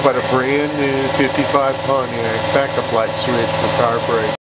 How about a brand new 55 Pontiac backup light switch for car brake?